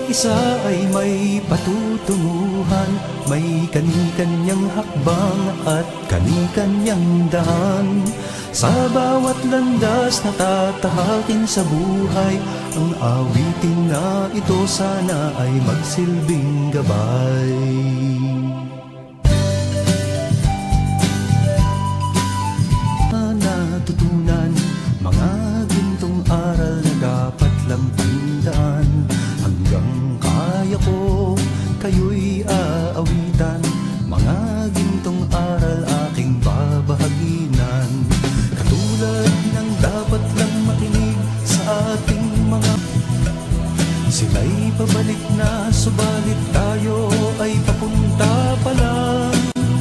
isa ay may patutunguhan, may kani-kanyang hakbang at kani-kanyang daan. Sa bawat landas na tatahakin sa buhay, ang awitin na ito sana ay magsilbing gabay. Natutunan mga gintong aral na dapat lang tandaan, hanggang kaya ko kayo'y aawitan. Mga gintong aral aking babahaginan, katulad ng dapat lang makinig sa ating mga. Sila'y pabalik na, subalit tayo ay papunta pa lang.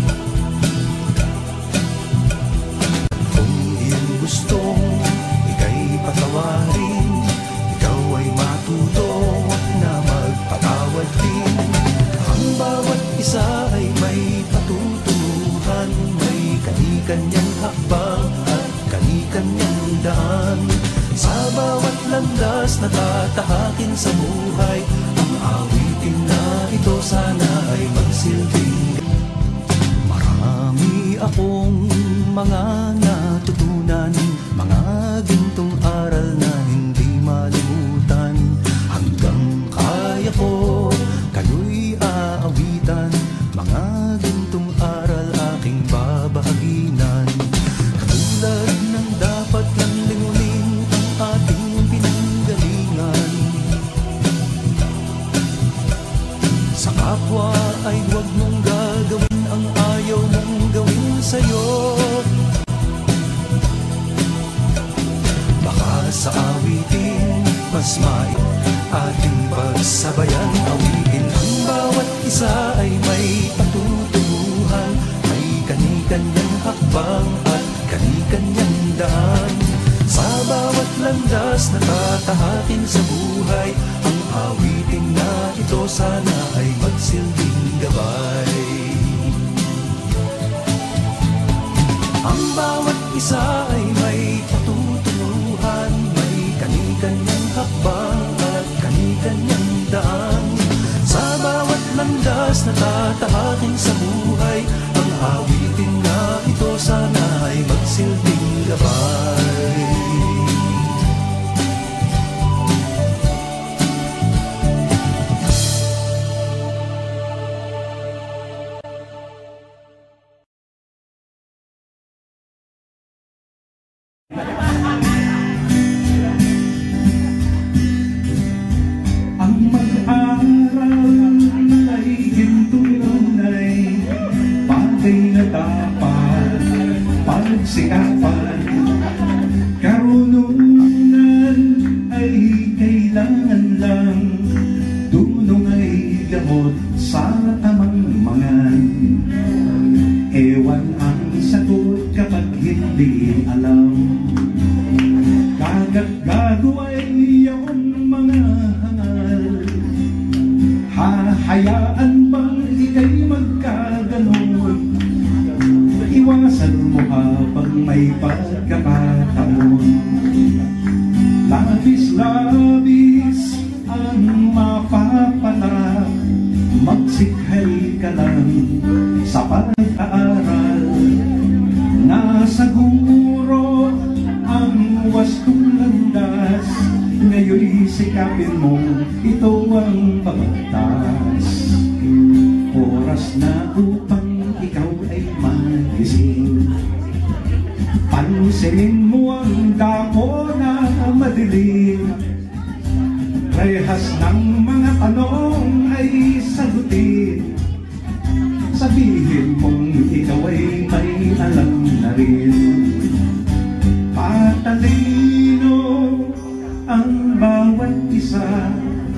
Gustong ika'y patawarin, ikaw ay matuto na magpatawad din. Ang bawat isa ay may patutunguhan, may kani-kanyang hakbang at kani-kanyang daan. Sa bawat landas na tatahakin sa buhay, ang awitin na ito sana ay magsilbing. Marami akong mga natutunan, mga gintong aral na hindi malimutan. Hanggang kaya ko kayo'y aawitan, mga gintong aral aking babahaginan. Katulad ng dapat lang lingunin ang ating pinanggalingan. Sa kapwa ay huwag mong gagawin ang ayaw mong gawin sa'yo. Sa awitin, mas may ating pagsabayan. Awitin ang bawat isa ay may patutunguhan, may kani-kanyang hakbang at kani-kanyang daan. Sa bawat landas na tatahakin sa buhay, ang awitin na ito sana ay magsilbing gabay. Ang bawat isa ay may patutunguhan, may kani-kanyang hakbang at kani-kanyang daan. Sa bawat landas na tatahakin sa buhay, ang awitin na ito sana ay magsilbing gabay. Sikapan, karunungan ay kailangan lang, dunong ay gamot sa tamang mangan. Ewan ang sagot kapag hindi alam, gagat-gago ay iyong mga hangal. Hahayaan bang ika'y magkaganon? Iwasan mo habang may pagkakataon. Labis-labis ang mapapala, magsikhay ka lang sa pag-aaral. Nasa guro ang wastong landas, ngayon'y sikapin mo, ito ang pagtas. Oras na upang ikaw ay magising. Pansinin mo ang dako na madilim. Rehas ng mga tanong ay sagutin. Sabihin mong ikaw ay may alam na rin. Patalino ang bawat isa,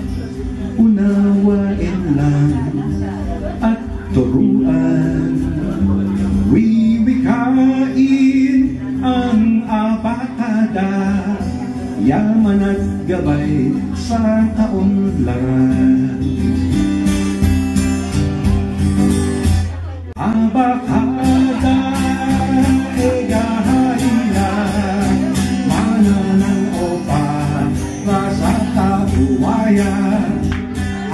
unawain lang at turuan. Wiwikain ang abakada, yaman at gabay sa kaunlaran. Abakada egahina, mana ng opa, rasa tabuaya.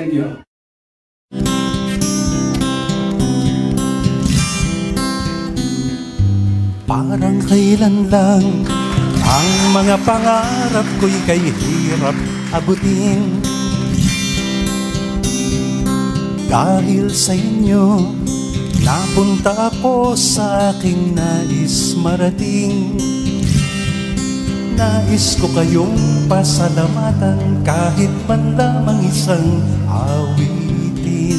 Thank you. Parang kailan lang ang mga pangarap ko'y kay hirap abutin. Dahil sa inyo, napunta ako sa aking nais marating. Nais ko kayong pasalamatan kahit man lamang isang awitin.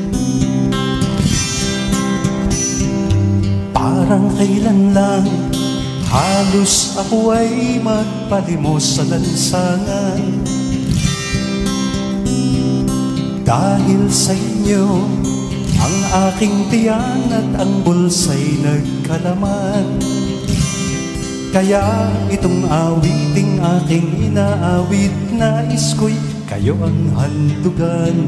Parang kailan lang halos ako ay magpalimos sa lansangan. Dahil sa inyo, ang aking tiyan at ang bulsa'y nagkalaman. Kaya itong awiting aking inaawit, nais ko'y kayo ang handugan.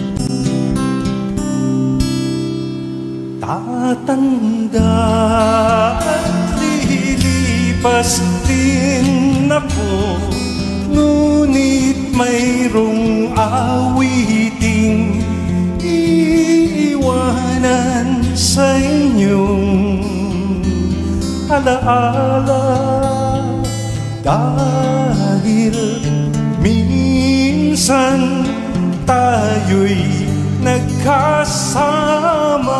Tatanda at lilipas din ako, ngunit mayroong awiting iiwanan sa inyong alaala. Dahil minsan tayo'y nagkasama.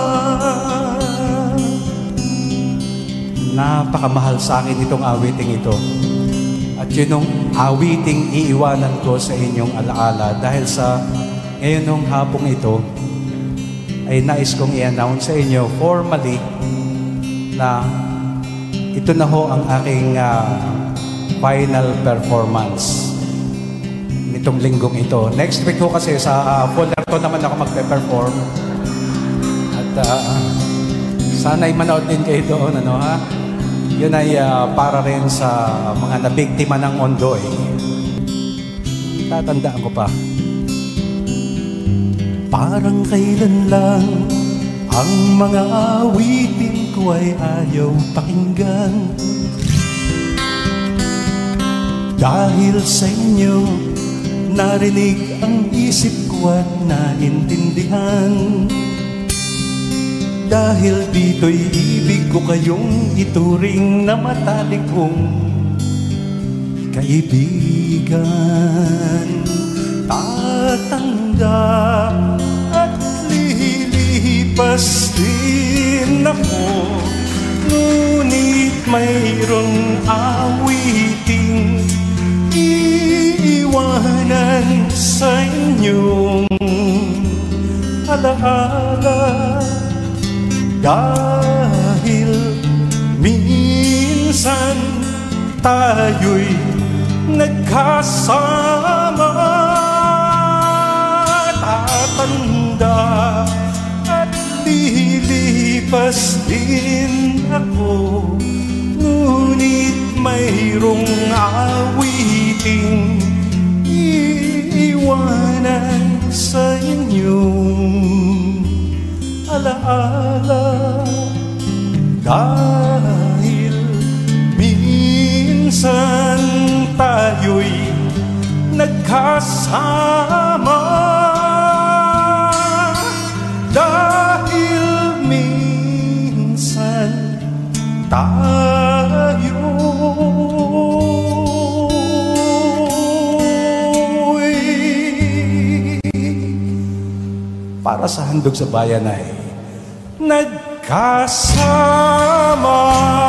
Napakamahal sa akin itong awiting ito. At yun yung awiting iiwanan ko sa inyong alaala. Dahil sa ngayon nung hapong ito, ay nais kong i-announce sa inyo formally na ito na ho ang aking final performance nitong linggong ito. Next week ho kasi sa Fullerton naman ako magpe-perform. At sana'y manood din kayo doon, ano ha? Yun ay para rin sa mga nabiktima ng Ondoy. Tatandaan ko pa. Parang kailan lang ang mga awitin ko ay ayaw pakinggan. Dahil sa inyo, narinig ang isip ko at naintindihan. Dahil dito'y ibig ko kayong ituring na matalik kong kaibigan. Tatanda at lilipas din ako, ngunit mayroong awiting iiwanan sa inyong alaala. Dahil minsan tayo'y nagkasama. Tatanda at lilipas din ako, ngunit mayroong awiting iiwanan sa inyong alaala. Dahil minsan tayo'y nagkasama. Dahil minsan tayo'y para sa handog sa bayan ay nagkasama.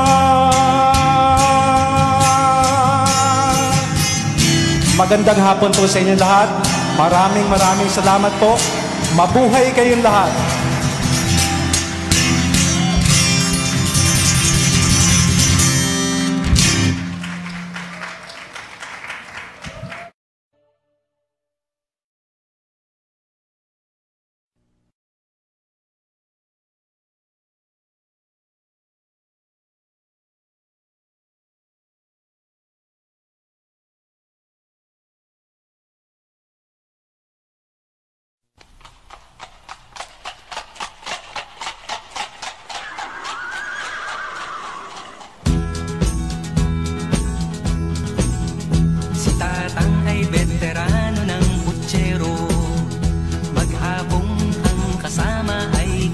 Magandang hapon po sa inyo lahat. Maraming salamat po. Mabuhay kayong lahat.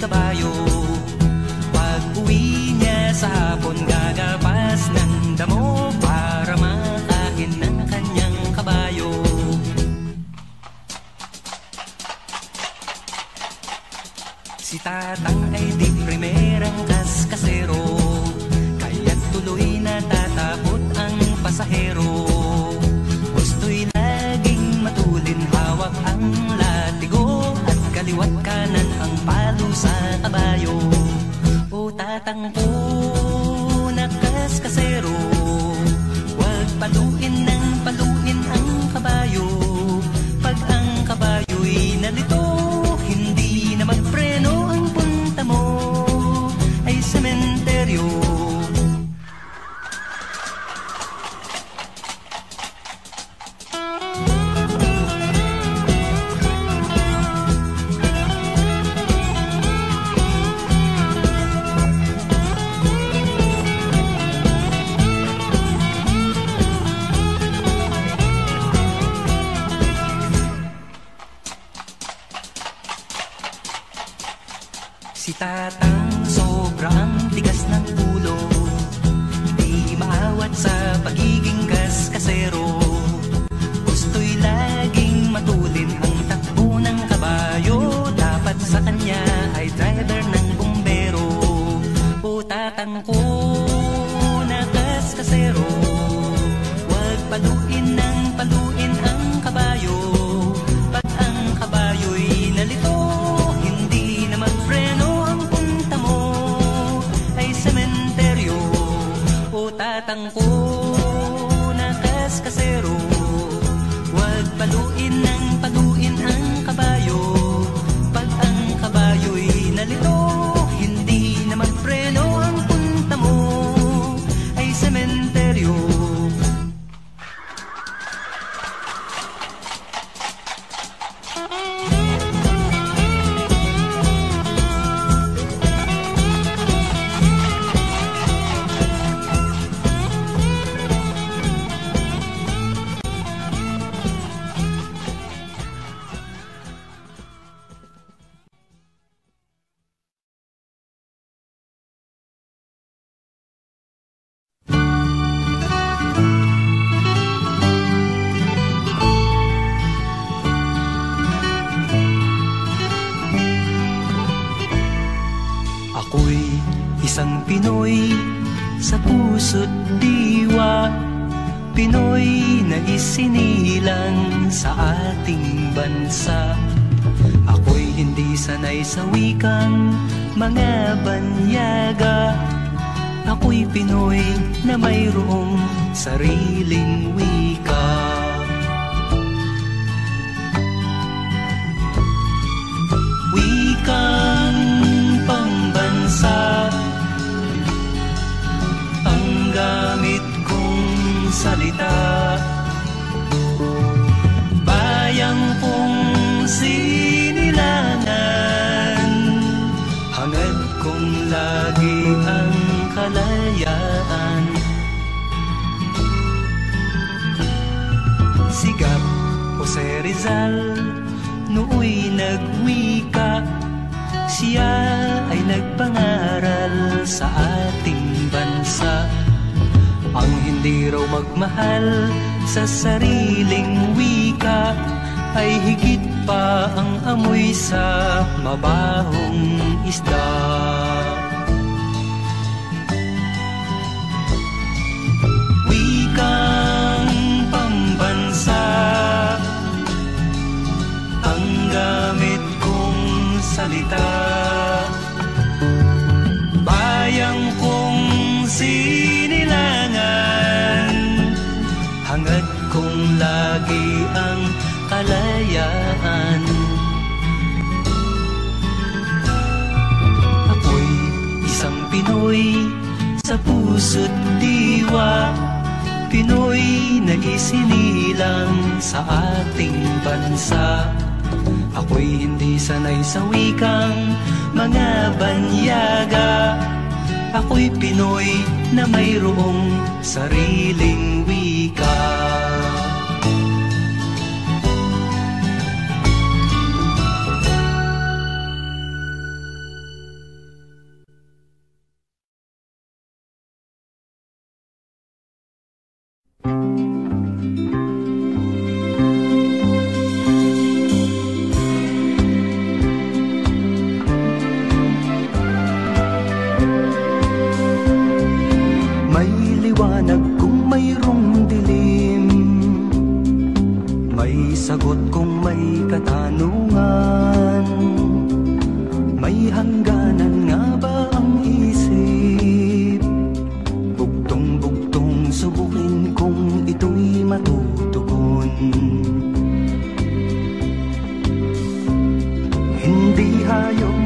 kabayo. Pag-uwi niya sa hapon, gagapas ng damo para makain ng kanyang kabayo. Si Tatang ay di primerang kaskasero, kaya't tuloy natatakot ang pasahero. Gusto'y laging matulin, hawak ang latigo, at kaliwat kanan ang palo sa kabayo. O Tatang ko na kaskasero, huwag paluin ng paluin ang kabayo. Pag ang kabayo'y nalito, hindi na magpreno, ang punta mo ay sementeryo. Si Tatang sobrang tigas ng ulo, di maawat sa pagiging kaskasero. Gusto'y laging matulin ang takbo ng kabayo, dapat sa kanya ay driver ng bumbero. O Tatang ko na kaskasero, huwag paluin ng paluin ang kabayo. Pag ang kabayo'y nalito, hindi na magpreno, Tatang ko na kaskasero, huwag paluin ng paluin ang kabayo. Pag ang kabayo'y nalito, hindi na magpreno, ang punta mo ay sementeryo. Ako'y isang Pinoy sa puso't diwa, Pinoy na isinilang sa ating bansa. Ako'y hindi sanay sa wikang mga banyaga, ako'y Pinoy na mayroong sariling wika. Wikang pambansa ang gamit kong salita, bayang kong sinilangan, hangad kong lagi ang kalayaan. Sigap Jose Rizal nooy nagwika, siya ay nagpangaral sa ating bansa. Ang hindi raw magmahal sa sariling wika ay higit pa ang amoy sa mabahong isda. Wikang pambansa ang gamit kong salita, bayang kong sinilangan, hangad kong lagi ang kalayaan. Ako'y isang Pinoy sa puso't diwa, Pinoy na isinilang sa ating bansa. Ako'y hindi sanay sa wikang mga banyaga, ako'y Pinoy na mayroong sariling wika.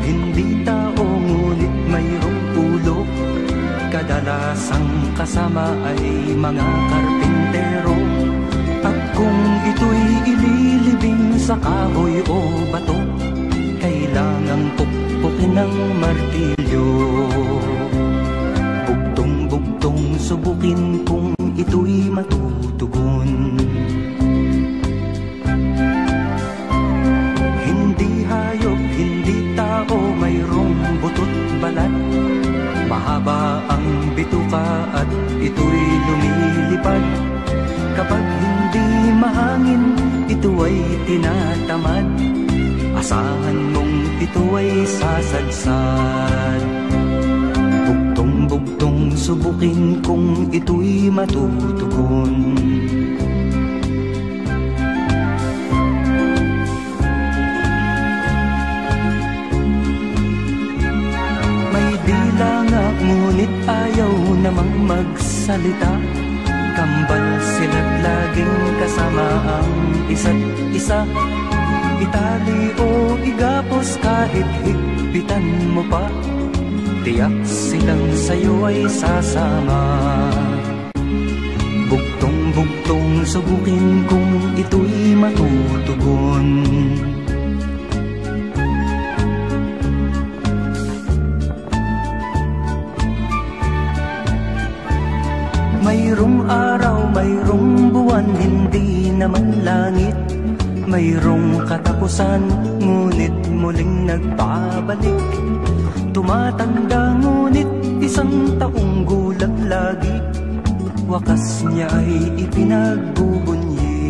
hindi tao ngunit mayroong ulo. Kadalasang kasama ay mga karpintero. At kung ito'y ililibing sa kahoy o bato, kailangang pukpukin ng martilyo. Bugtong-bugtong subukin kung ito'y matutugon. Hindi hayop, hindi tao, mayroong butot balat. Mahaba ang bituka at ito'y lumilipad. Kapag hindi mahangin, ito ay tinatamad. Asahan mong ito ay sasadsad. Bugtong-bugtong subukin kung ito'y matutugon. May dila nga ngunit ayaw namang magsalita. Kambal sila't laging kasama ang isa't isa. Itali o igapos kahit higpitan mo pa, tiyak silang sa'yo ay sasama. Bugtong-bugtong subukin kung ito'y matutugon. Mayroong araw, mayroong buwan, hindi naman langit. Mayroong katapusan, ngunit muling nagbabalik. Tumatanda ngunit isang taong gulang lagi. Wakas niya ay ipinagbubunyi.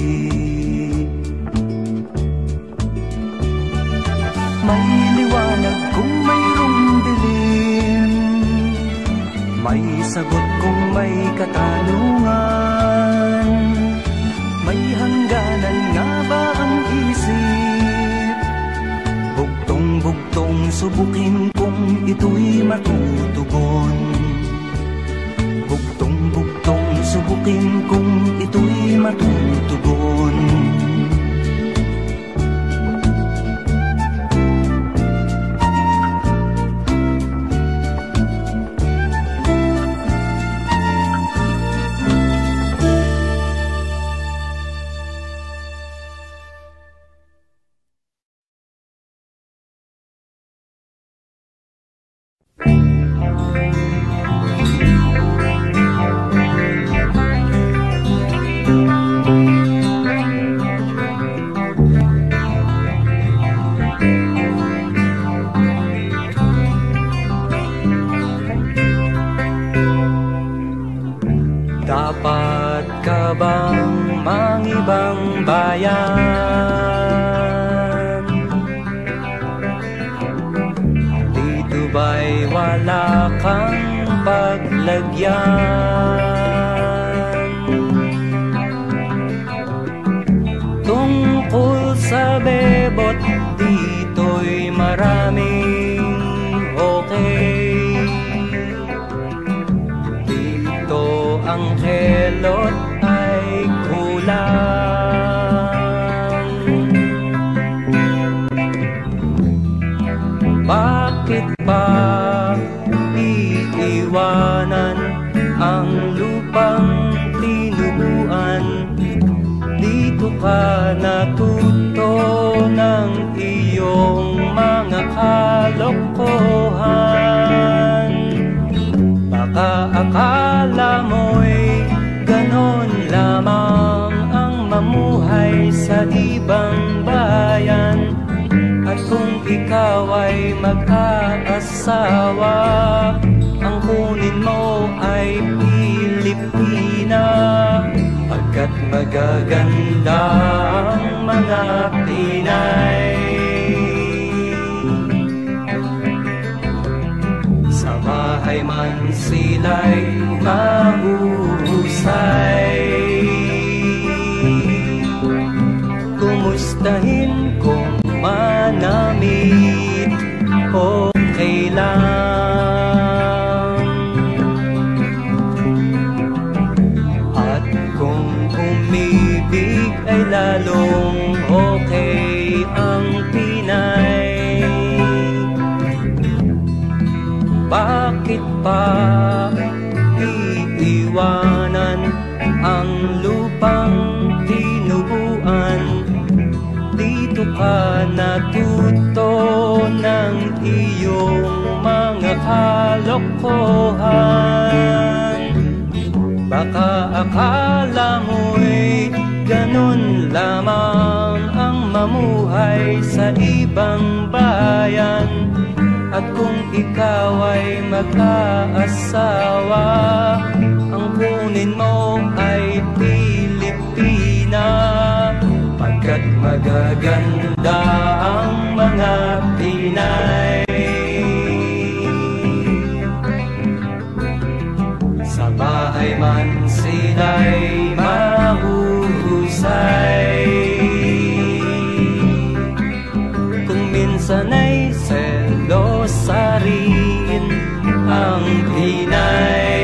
May liwanag kung mayroong dilim. May sagot kung may katanungan. May hangganan nga ba ang isip? Bugtong-bugtong subukin kung ito'y matutugon. Bugtong-bugtong subukin kung ito'y matutugon. Dapat ka bang mangibang bayan? Dito ba'y wala kang paglagyan? Tungkol sa bebot, dito'y maraming okay. Ang kelot ay kulang. Bakit ba iiwanan ang lupang tinubuan? Dito ka natuto ng iyong mga kalokohan. Baka akala mo'y ganon lamang ang mamuhay sa ibang bayan. At kung ikaw ay mag-aasawa, ang kunin mo ay Pilipina. Pagkat magaganda ang mga Pinay. Sa bahay man sila'y mahuhusay. Kumustahin kung manamit, okay lang. At kung umibig ay lalong okay ang Pinay. bakit pa iiwanan ang lupang tinubuan? Dito ka natuto ng iyong mga kalokohan. Baka akala mo'y ganun lamang ang mamuhay sa ibang bayan. At kung ikaw ay mag-aasawa, ang kunin mo ay Pilipina. Pagkat magaganda ang mga Pinay. Sa bahay man sila'y mahuhusay. Kung minsan ay selosa rin ang Pinay.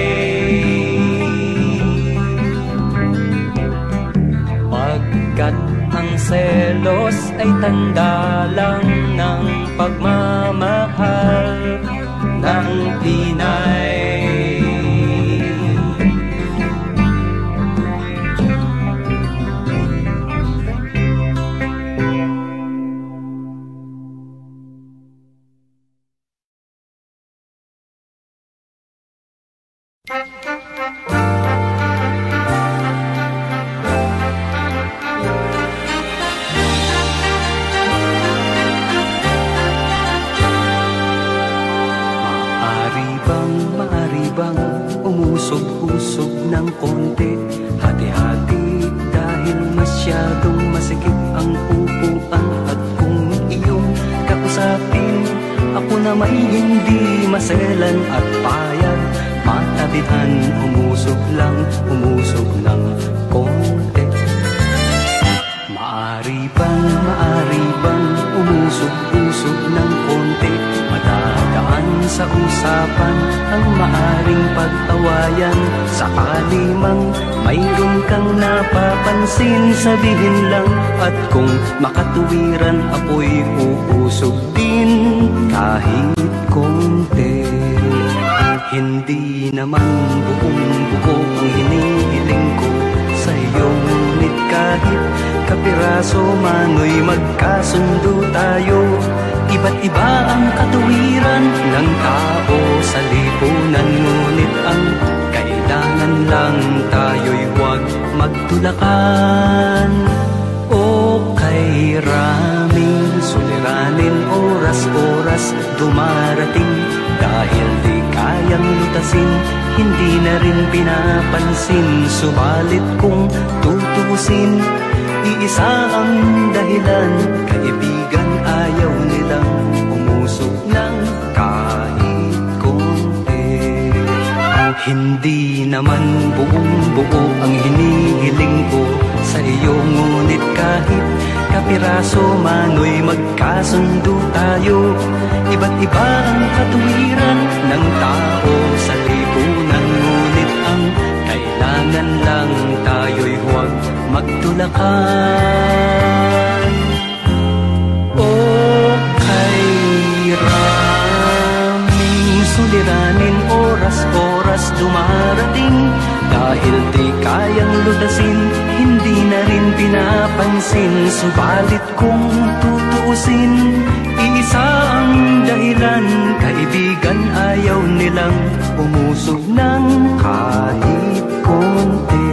Pagkat ang selos ay tanda lang ng pagmamahal ng Pinay. Maari bang umusog-usog ng konti? Hati-hati dahil masyadong masikip ang upuan. At kung iyong kausapin, ako na may hindi maselan at payag. Matabihan, umusog ng konti. Maari bang umusog-usog ng konti? Madadaan sa usapan ang maaring pagtawayan. Sakali mang mayroon kang napapansin, sabihin lang. At kung makatuwiran, ako'y uusog din kahit konti. Hindi naman buong-buo ang hinihiling ko sa iyo, ngunit kahit kapiraso mano'y magkasundo tayo. Iba't iba ang katuwiran ng tao sa lipunan, ngunit ang kailangan lang tayo'y huwag magtulakan. O kay raming suliranin, oras-oras dumarating, dahil di kayang lutasin, hindi na rin pinapansin. Subalit kung tutusin, iisa ang dahilan, kaibigan, ayaw nilang umusog ng kahit konti. Hindi naman buong-buo ang hinihiling ko sa iyo, ngunit kahit kapiraso mano'y magkasundo tayo. Iba't iba ang katuwiran ng tao sa lipunan, ngunit ang kailangan lang tayo'y huwag magtulakan. O kay raming suliranin, oras-oras dumarating, dahil di kayang lutasin, hindi na rin pinapansin. Subalit kung tutuusin, iisa ang dahilan, kaibigan, ayaw nilang umusog ng kahit konti.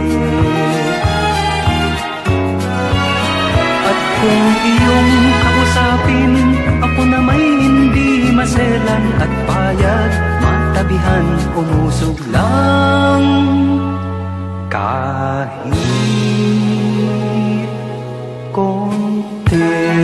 At kung iyong kausapin, ako na may hindi maselan at payag, matabihan, umusog lang kahit konti.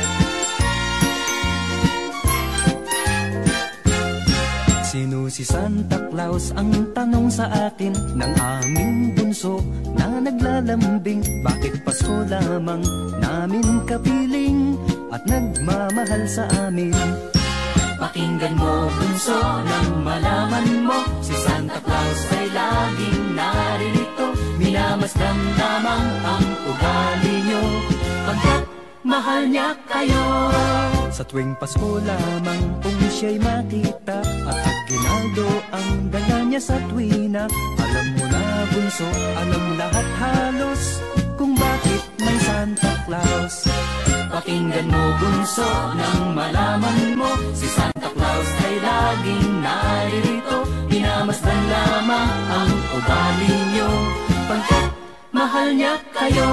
Sinusisan Claus ang tanong sa akin ng aming bunso na naglalambing. Bakit Pasko lamang namin kapiling at nagmamahal sa amin? Pakinggan mo bunso nang malaman mo, si Santa Claus ay laging naririto. Minamasdan lamang ang ugali nyo, pagkat mahal niya kayo. Sa tuwing Pasko lamang kung siya'y makita at aginaldo ang dala niya sa tuwina. Alam mo na bunso, alam lahat halos kung bakit may Santa Claus. Pakinggan mo bunso nang malaman mo, si Santa Claus ay laging naririto. Minamasdan lamang ang ugali nyo, pagkat mahal niya kayo.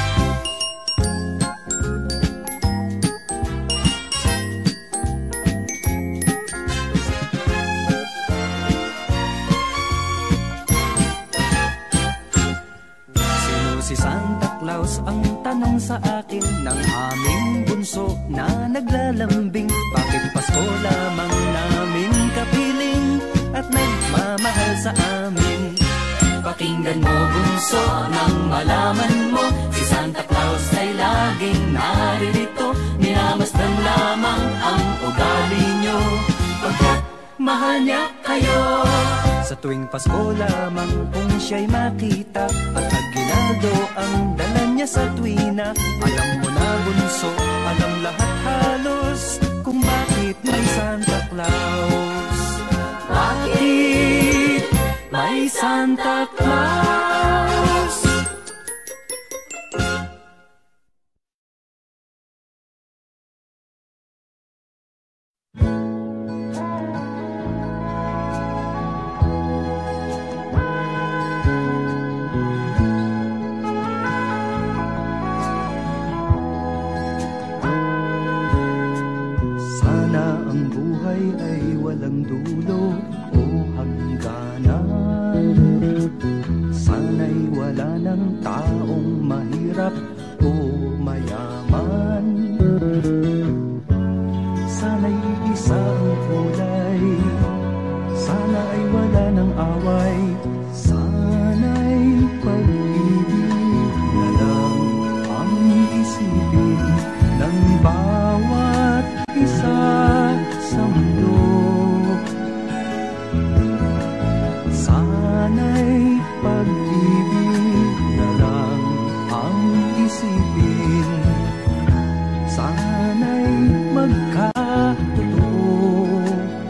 Si Santa Claus ang tanong sa akin ng aming bunso na naglalambing. Bakit Pasko lamang namin kapiling at nagmamahal sa amin? Pakinggan mo bunso nang malaman mo, si Santa Claus ay laging naririto. Minamasdan lamang ang ugali nyo, pagkat mahal niya kayo. Sa tuwing Pasko lamang kung siya'y makita at aginaldo ang dala niya sa tuwina. Alam mo na bunso, alam lahat halos kung bakit may Santa Claus. Bakit may Santa Claus? Walang dulo o hangganan. Sana'y wala ng taong mahirap o mayaman. Sana'y isa ang kulay, sana ay wala ng away. Sana'y pag-ibig na lang ang isipin ng bawat isa sa mundo. Sana'y pag-ibig na lang ang isipin. Sana'y magkatotoo.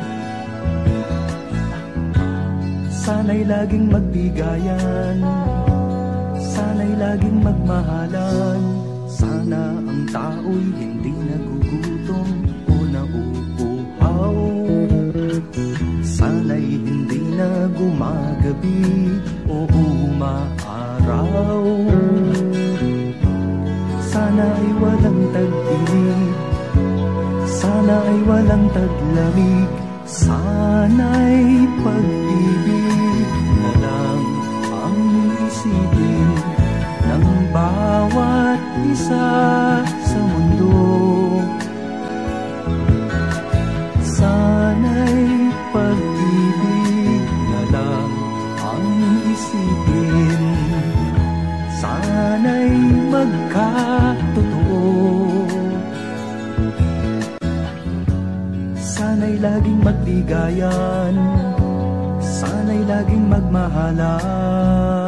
Sana'y laging magbigayan. Sana'y laging magmahalan. Sana ang tao'y hindi nagugutom o nauuhaw. Sana'y hindi na gumagabi o umaaraw. Sana ay walang tag-init, sana ay walang taglamig. Sana'y pag-ibig na lang ang isipin ng bawat isa sa mundo. Sana'y pag-ibig na lang ang isipin. Sana'y magkatotoo. Sana'y laging magbigayan. Sana'y laging magmahalan.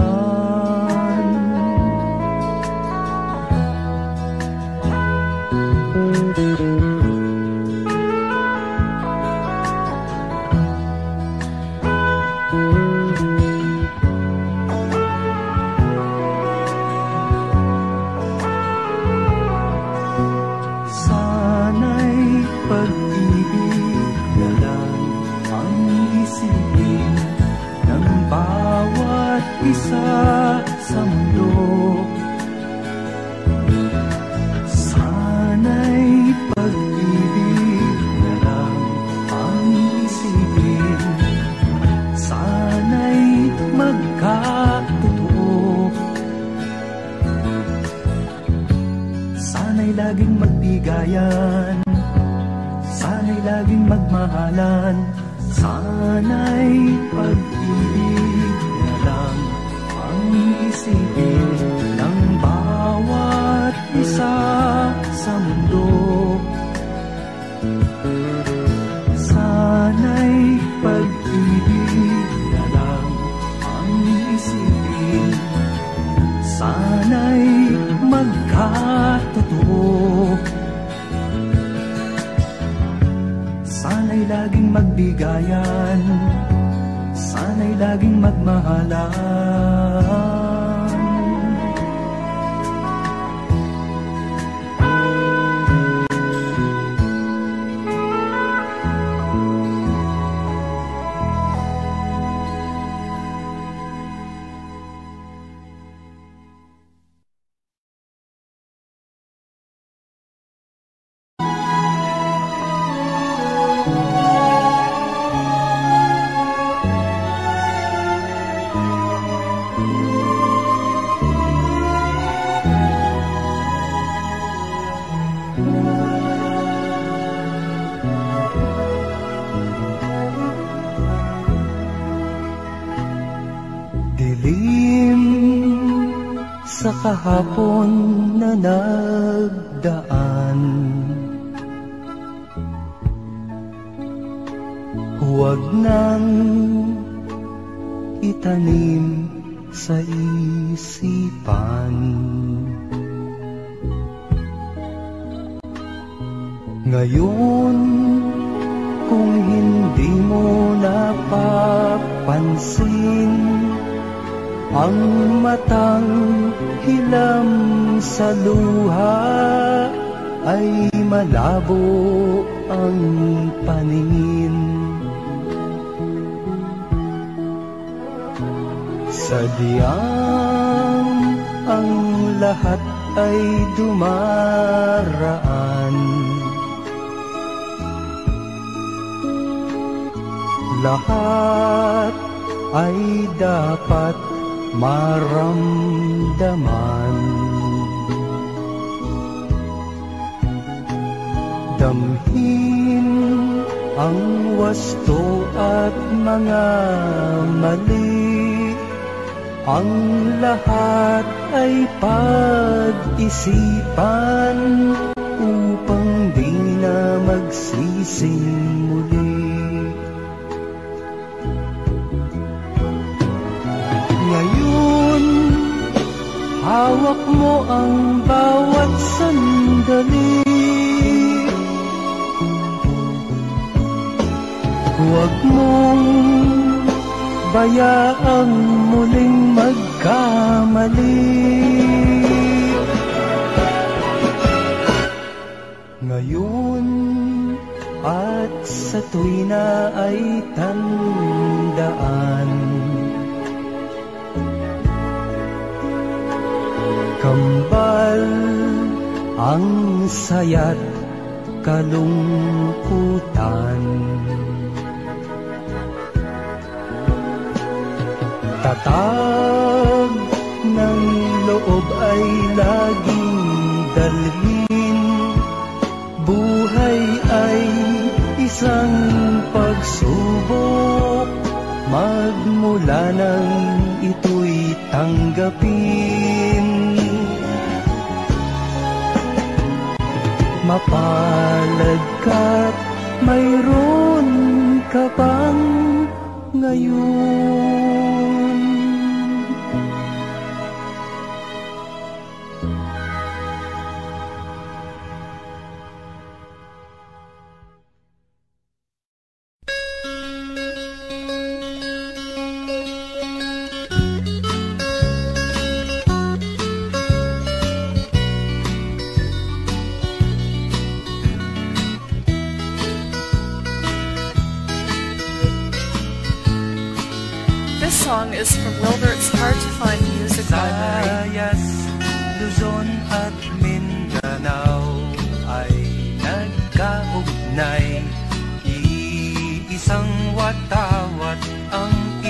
Isa sa mundo. Sana'y pag-ibig na lang ang isipin. Sana'y magkatotoo. Sana'y laging magbigayan. Sana'y laging magmahalan. Sana'y Sana'y pag-ibig na lang ang isipin ng bawat isa sa mundo. Sana'y pag-ibig na lang ang isipin, sana'y magkatotoo, sana'y laging magbigayan, sana'y laging magmahalan. Sa kahapon na nagdaan, huwag nang itanim sa isipan. Ngayon, kung hindi mo napapansin, ang matang hilam sa luha ay malabo ang paningin. Sadyang ang lahat ay dumaraan, lahat ay dapat maramdaman. Damhin ang wasto at mga mali, ang lahat ay pag-isipan upang di na magsising muli. Ngayon, hawak mo ang bawat sandali. Huwag mong bayaang muling magkamali. Ngayon at sa tuwi na ay tandaan, kambal ang saya't kalungkutan. Tatag ng loob ay laging dalhin. Buhay ay isang pagsubok, magmula nang ito'y tanggapin. Mapalad ka't mayroon ka pang ngayon. This song is from Wilbert's Hard to Find Music Library. Visayas, Luzon at Mindanao ay nagkaugnay. Iisang watawat ang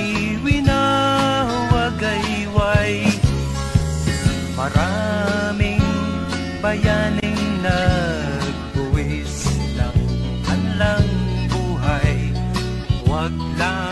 iwinawagayway. Maraming bayaning nagbuwis ng kanilang buhay. Huwag lang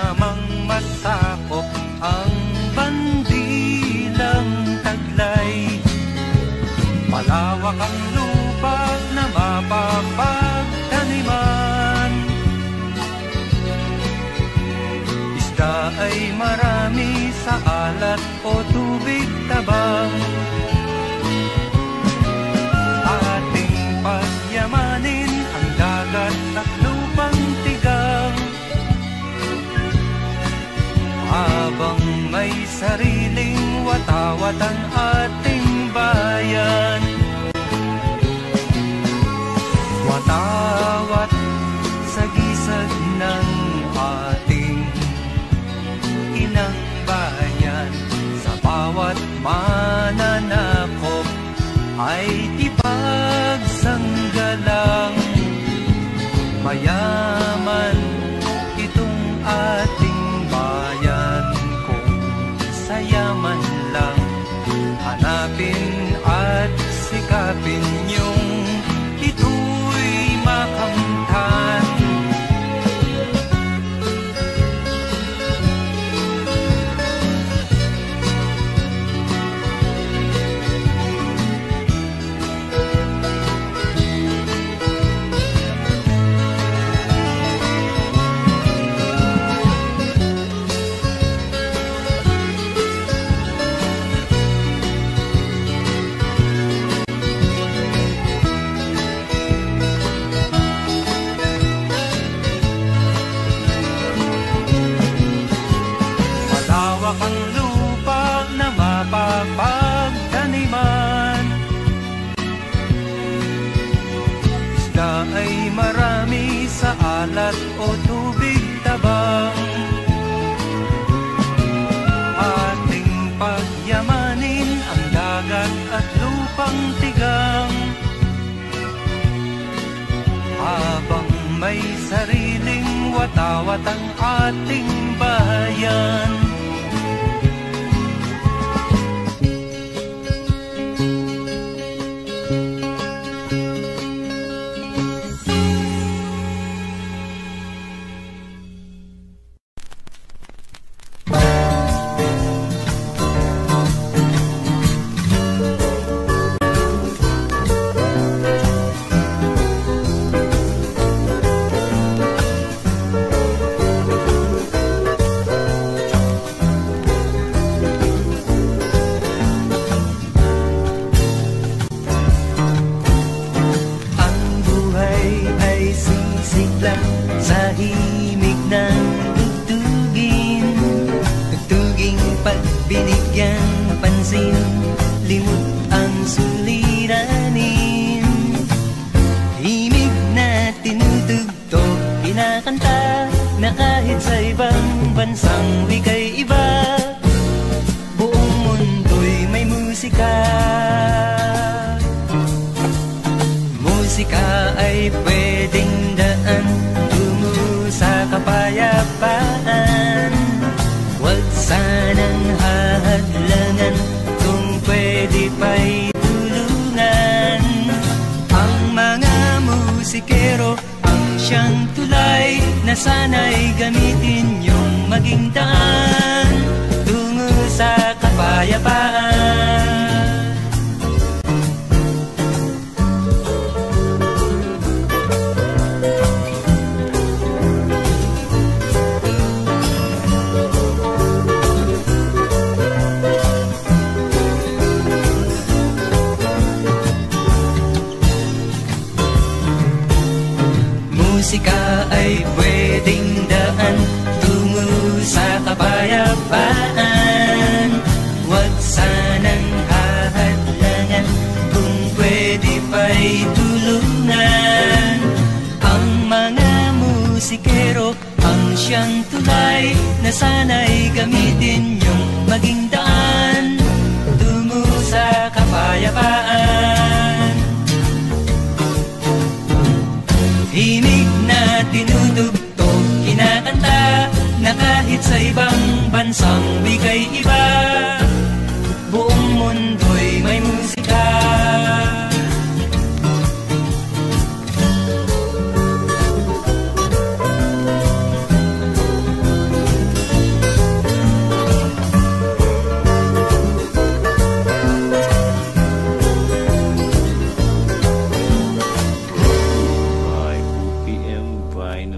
alat o tubig tabang. Ating pagyamanin ang dagat at lupang tigang. Habang may sariling watawat ang ating bayan. Watawat sa gisag ng ating inang bayan. Sa bawat mananakop ay ipagsanggalang. Mayaman itong ating bayan, kung sayaman lang hanapin at sikapin yung ito'y makamtan. Ang lupa na mapapagtaniman. Isda ay marami sa alat o tubig tabang. Ating pagyamanin ang dagat at lupang tigang. Habang may sariling watawat ang ating bayan. Musika ay pwedeng daan tungo sa kapayapaan. Huwag sanang hahadlangan, kung pwede pa'y tulungan. Ang mga musikero ang siyang tulay na sana'y gamitin yung maging daan tungo sa kapayapaan. Himig na tinutugtog, kinakanta na kahit sa ibang bansang bigay iba, buong mundo'y may musika.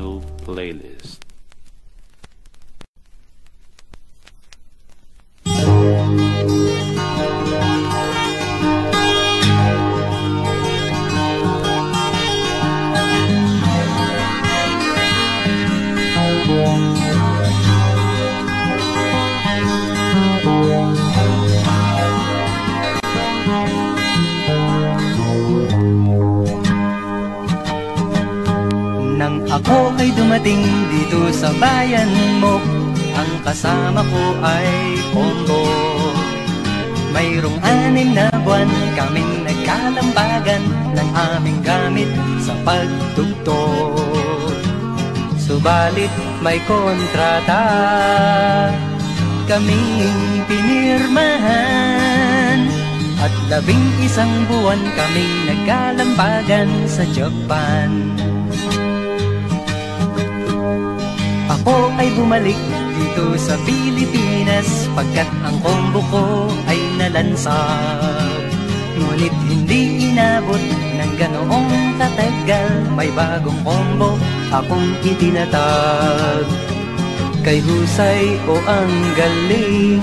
Playlist. dumating dito sa bayan mo. Ang kasama ko ay combo. Mayroong 6 na buwan kaming nagkalambagan ng aming gamit sa pagtugtog. Subalit may kontrata kaming pinirmahan, at 11 buwan kaming nagkalambagan sa Japan. Ako ay bumalik dito sa Pilipinas pagkat ang combo ko ay nalansag. Ngunit hindi inabot ng ganoong katagal, may bagong combo akong itinatag. Kay husay o ang galing,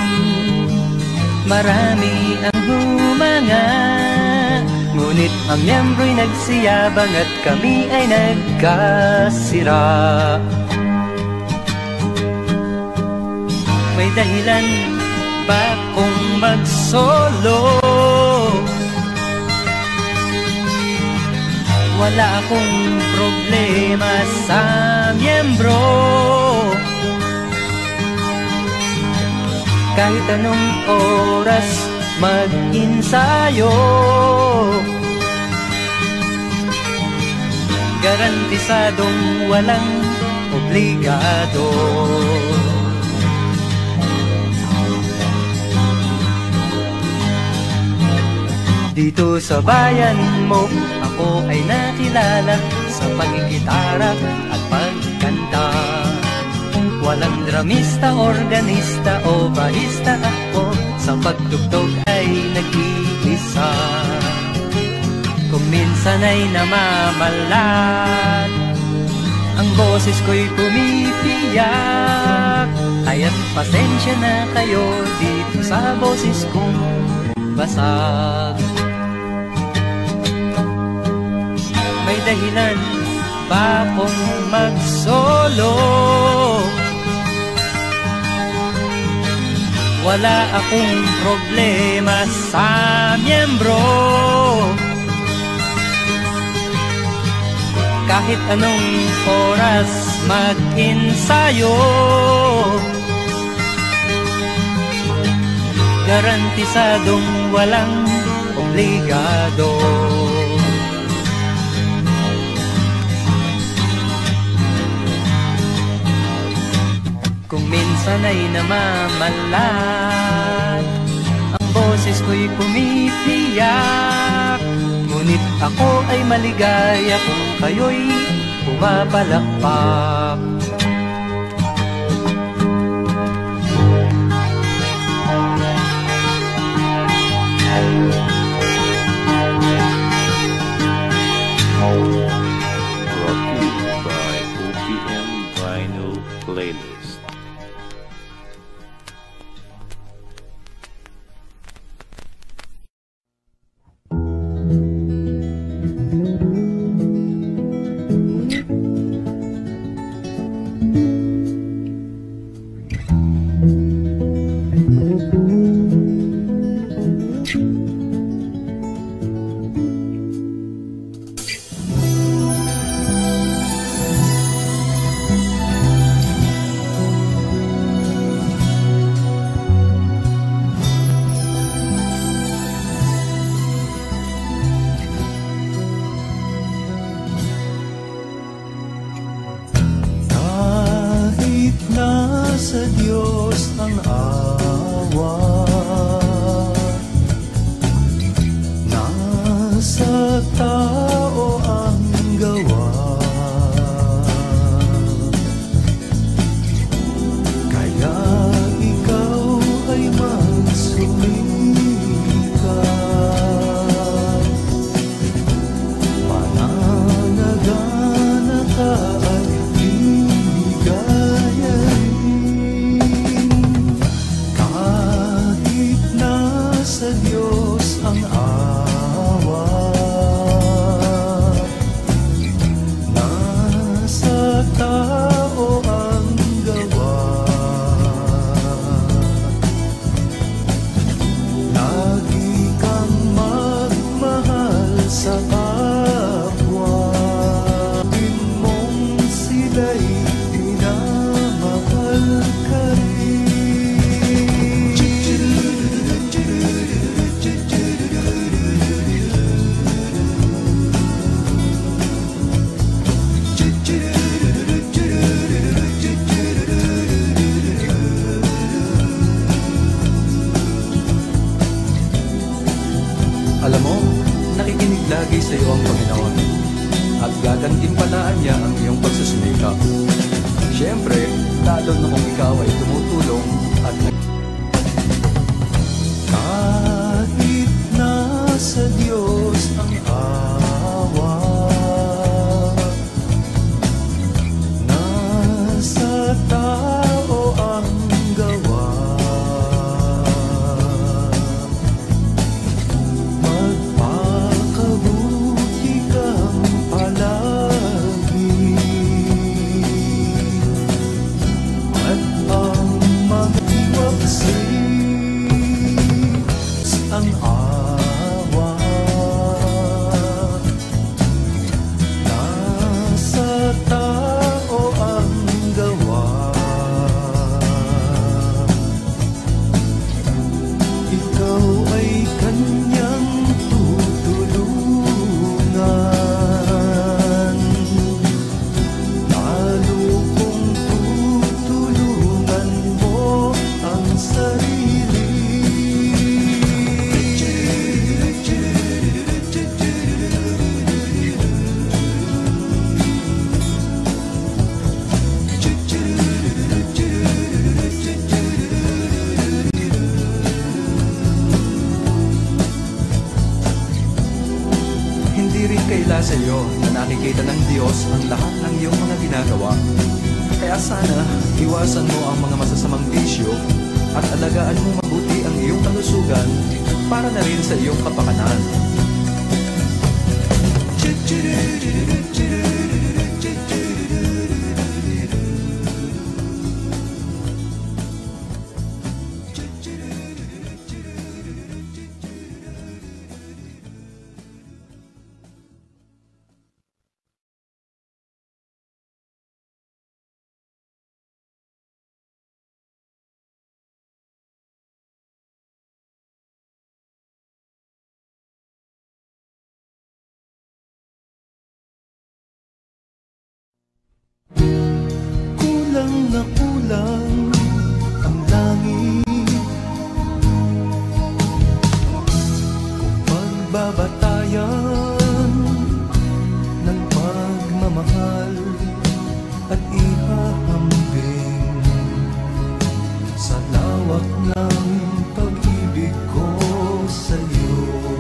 marami ang humanga, ngunit ang miyembro'y nagsiyabang at kami ay nagkasira. May dahilan ba kung mag-solo? Wala akong problema sa miyembro. Kahit anong oras mag-insayo, garantisadong walang obligado. Dito sa bayan mo, ako ay nakilala sa pagigitara at pagkanta. Walang dramista, organista o bahista, ako sa pagtugtog ay nag-iisa. Kung minsan ay namamalat, ang boses ko'y pumipiyak, kaya't pasensya na kayo dito sa boses kong basag. May dahilan ba kung mag-solo? Wala akong problema sa miyembro. Kahit anong oras mag-insayo, garantisadong walang obligado. Kung minsan ay namamalat, ang boses ko'y pumipiyak, ngunit ako ay maligaya kung kayo'y pumapalakpak. Brought to you by OPM Vinyl Playlist. Sa Diyos ang awa, nasa tao ang gawa, kaya ikaw ay magsulikat, mananagana ka at bibigay. Sa Diyos ang awa, nasa tao ang gawa, lagi kang magmahal sa kapwa, din mong sila'y sa iyo ang Panginoon at gagantimpalaan niya ang iyong pagsusumikap. Siyempre, lalo na kung ikaw ay tumutulong at kahit nasa Diyos ang awa, nasa tao ang gawa, magpakabuti kang palagi, at ang mga wasis ang awa, nasa tao ang gawa, ikaw ay kanyang tutulungan, lalo kung tutulungan mo ang sarili. hindi rin kaila sa iyo na nakikita ng Diyos ang lahat ng iyong mga ginagawa. Kaya sana, iwasan mo ang mga masasamang bisyo at alagaan mo mabuti ang iyong kalusugan para na rin sa iyong kapakanan. Kulang na kulang ang langit, pagbabatayan ng pagmamahal at ihahambing sa lawak ng pag-ibig ko sa iyo.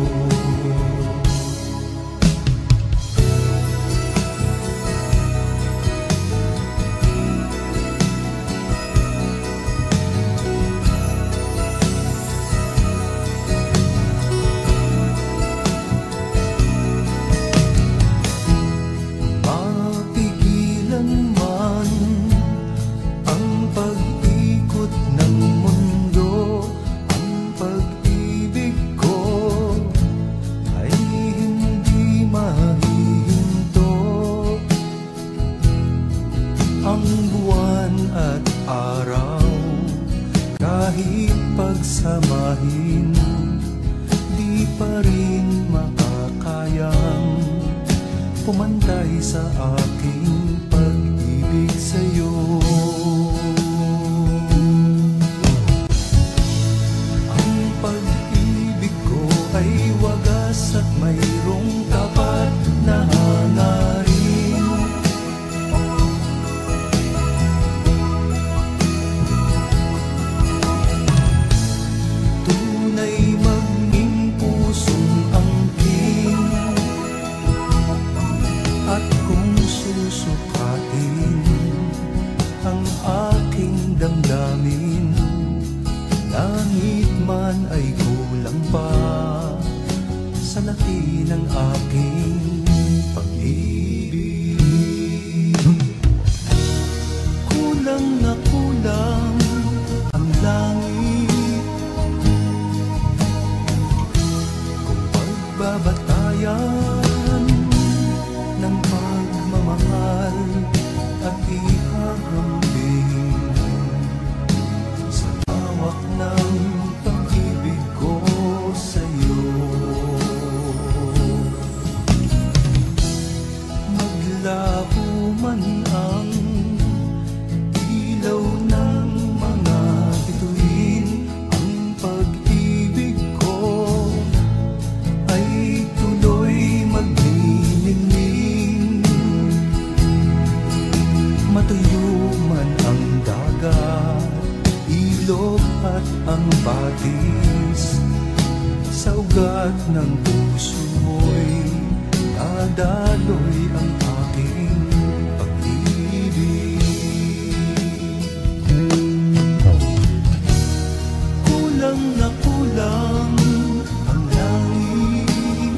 Mapigilan man ang pag-ikot ng mundo, ang pag-ibig ko ay hindi mahihinto. Ang buwan at araw kahit pagsamahin, di pa rin makakayang pumantay sa aking pag-ibig sa'yo. Ang pag-ibig ko ay wagas at mayroong tapat na hangarin. Tunay maging pusong angking, at kung susukatin ang aking damdamin, langit man ay kulang pa sa laki ng aking pag-ibig. Kulang na kulang ang langit, kung pagbabatayan ng pagmamahal at ihahambing sa tawak ng pag-ibig ko sa iyo. butis sa ugat ng puso mo'y nadaloy ang aking pag-ibig. Kulang na kulang ang langit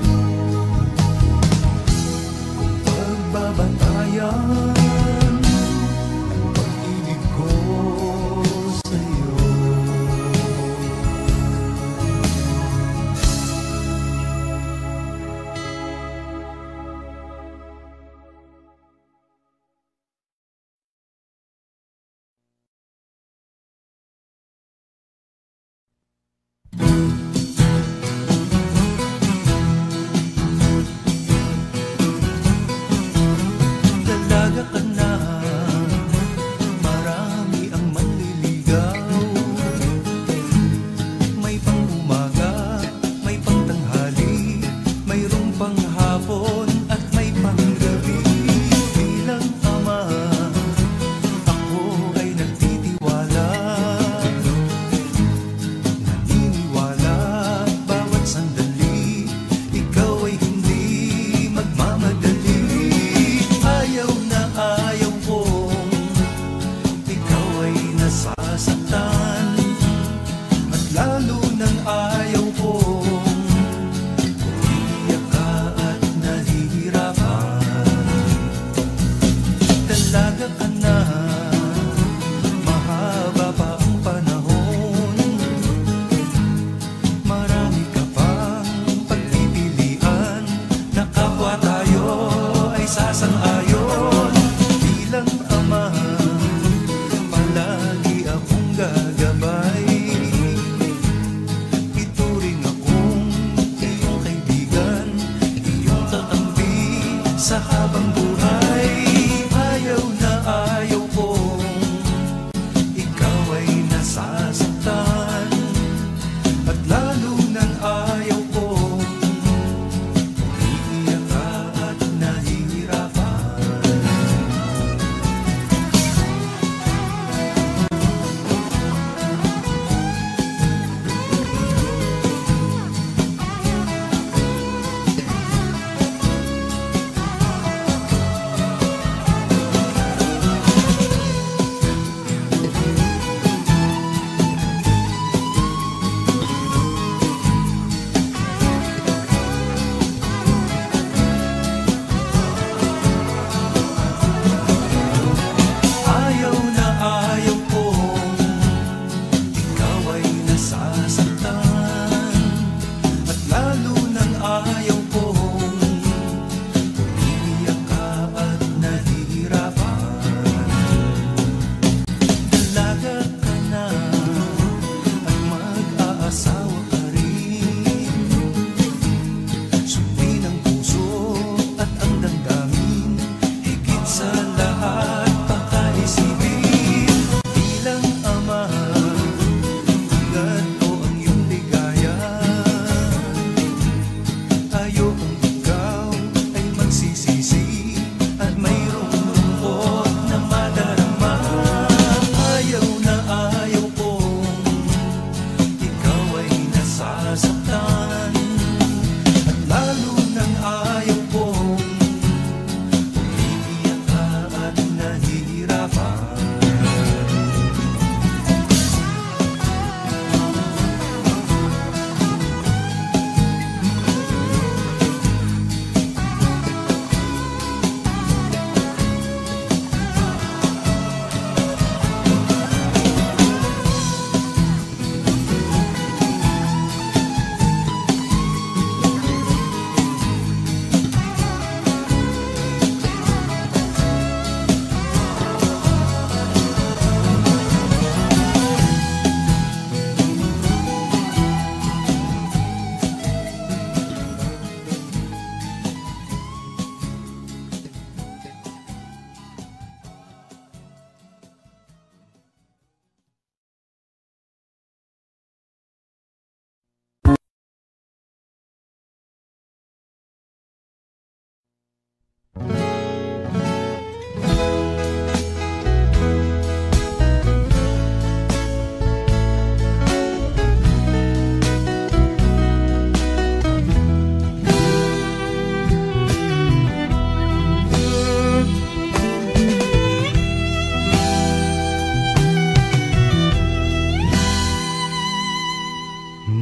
kung pagbabantayan ang pag-ibig ko sa'yo.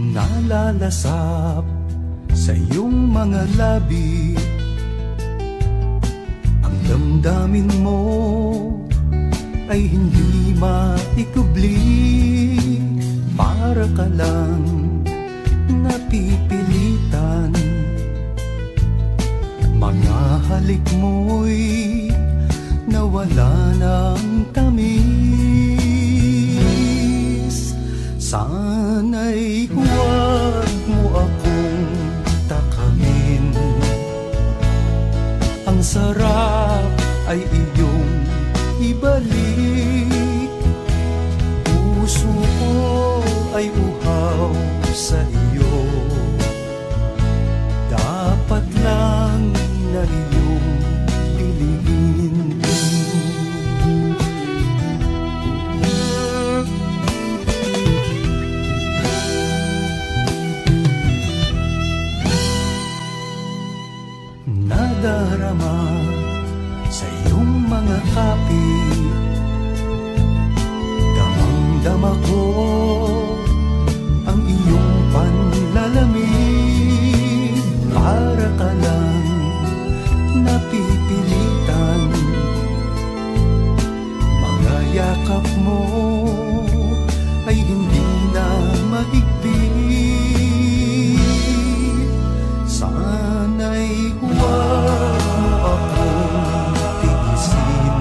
Nalalasap sa iyong mga labi, ang damdamin mo ay hindi maikubli. Para ka lang napipilitan, mga halik mo'y nawala ng tamis. Sana'y huwag mo akong takamin, ang sarap ay iyong ibalik. Puso ko ay uhaw sa iyo, dapat lang na iyong piliin. Nadarama sa iyong mga kapit, damang-dama ko ang iyong panlalamig. Para ka lang napipilitan, mga yakap mo ay hindi na mahigpit. Sana'y huwag mo akong tiisin,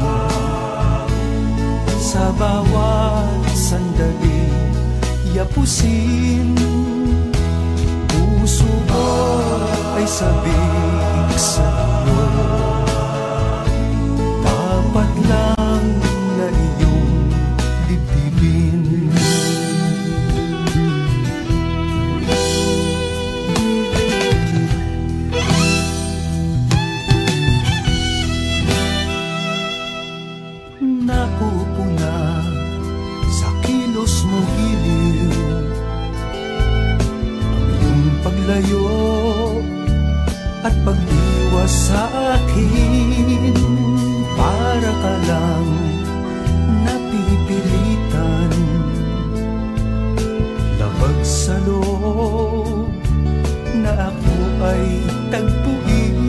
sa bawat sandali yapusin. Puso ko ay sabik sa iyo, dapat lang na iyong dibdibin. Napupuna sa kilos mo giliw ang iyong paglayo at pag-iwas sa akin. Para ka lang napipilitan, labag sa loob na ako ay tagpuin.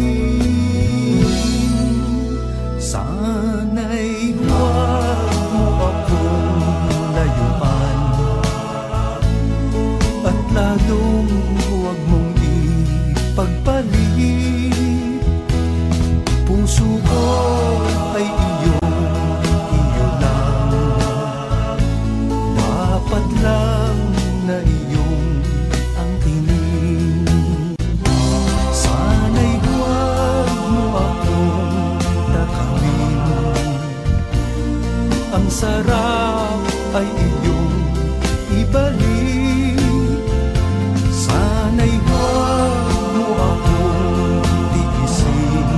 Sana'y huwag mo akong layuan, at lalong huwag mong ipagpalit. Puso ko ay iyo lang, dapat lang na iyong angkinin. Sana'y huwag mo akong takamin, ang sarap ay iyong ibalik. Sana'y huwag mo akong tiisin,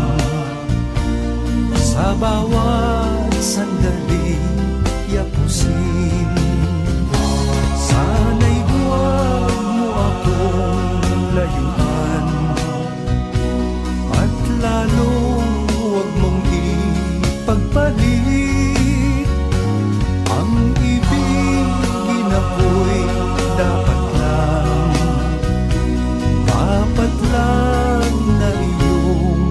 sa bawat sandali yapusin. Sana'y huwag mo akong layuan, at lalong huwag mong ipagpalit. Ang ibigin ako'y dapat lang na iyong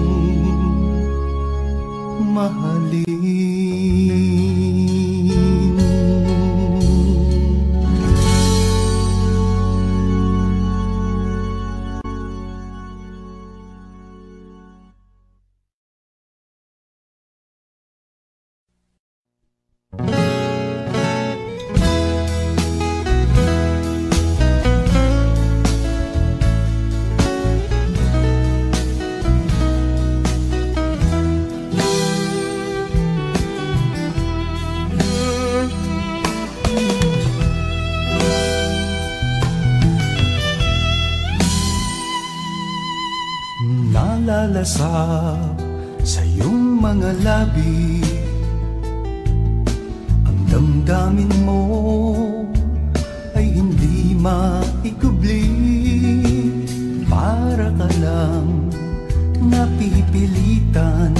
mahalin. Nalalasap sa iyong mga labi, ang damdamin mo ay hindi maikubli. Para ka lang napipilitan,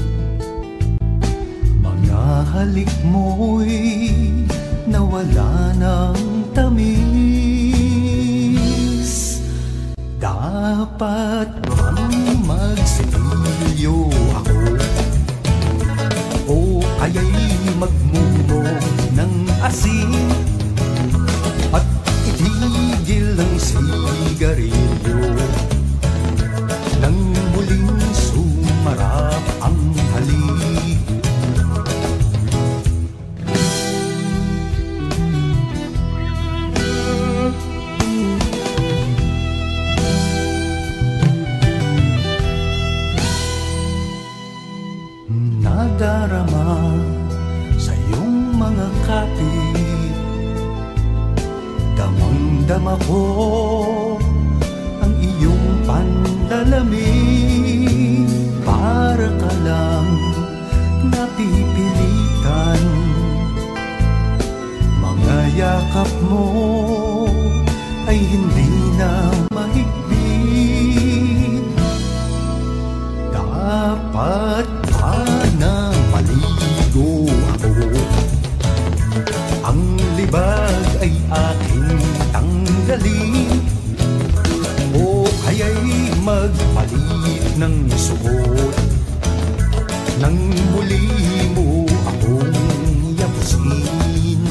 mga halik mo'y nawala ng tamis. sigarilyo nang muling sumarap ang halik. Nadarama sa iyong mga kapit, damang-dama ko ang iyong panlalamig. Para ka lang napipilitan, mga yakap mo ay hindi na mahigpit. Dapat pa na maligo ako, ang libag ay aking tanggalin, o kaya'y magpalit ng suot nang muli mo akong yapusin.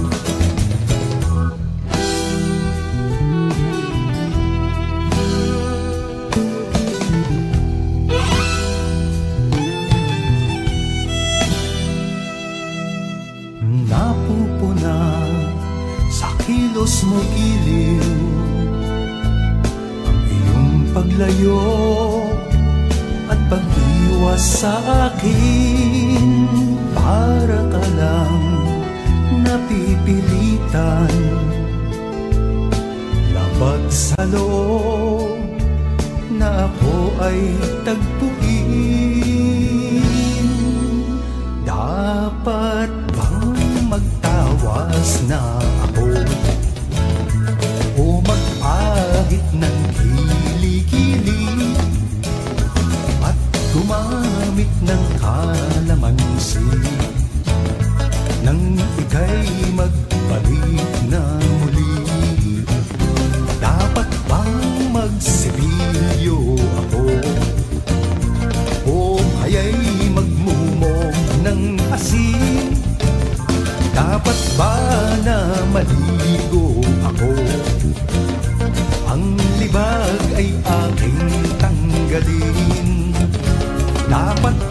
Napupuna sa kilos mo giliw ang iyong paglayo at pag-iwas sa akin. Para ka lang napipilitan, labag sa loob na ako ay tagpuin. Dapat bang magtawas na ako o mag-ahit ng kilikili at gumamit ng kalamansi nang ika'y magbalik na muli? Dapat bang magsipilyo ako o kaya'y magmumog ng asin? Dapat ba na maligo ako, ang libag ay aking tanggalin? Dapat